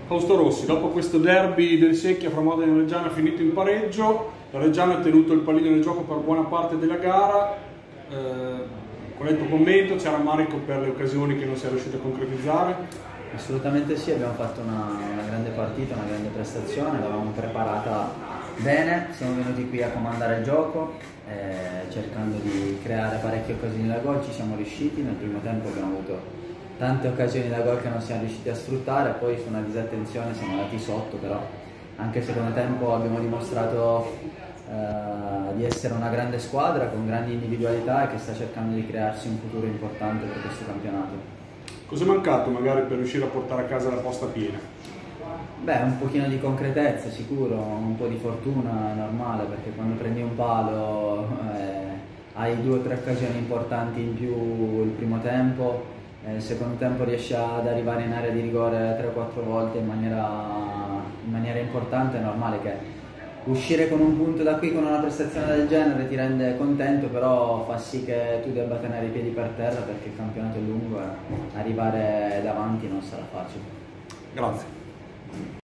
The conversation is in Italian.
Fausto Rossi, dopo questo derby del Secchia fra Modena e Reggiana finito in pareggio, la Reggiana ha tenuto il pallino del gioco per buona parte della gara. Qual è il tuo commento? C'è rammarico per le occasioni che non si è riuscito a concretizzare? Assolutamente sì, abbiamo fatto una grande partita, una grande prestazione, l'avevamo preparata bene, siamo venuti qui a comandare il gioco, cercando di creare parecchie occasioni da gol, ci siamo riusciti. Nel primo tempo abbiamo avuto tante occasioni da gol che non siamo riusciti a sfruttare, poi su una disattenzione siamo andati sotto, però anche il secondo tempo abbiamo dimostrato di essere una grande squadra con grandi individualità e che sta cercando di crearsi un futuro importante per questo campionato. Cosa è mancato magari per riuscire a portare a casa la posta piena? Beh, un pochino di concretezza sicuro, un po' di fortuna normale, perché quando prendi un palo hai 2 o 3 occasioni importanti in più il primo tempo, il secondo tempo riesci ad arrivare in area di rigore 3 o 4 volte in maniera importante. È normale che uscire con un punto da qui con una prestazione del genere ti rende contento, però fa sì che tu debba tenere i piedi per terra, perché il campionato è lungo e arrivare davanti non sarà facile. Grazie.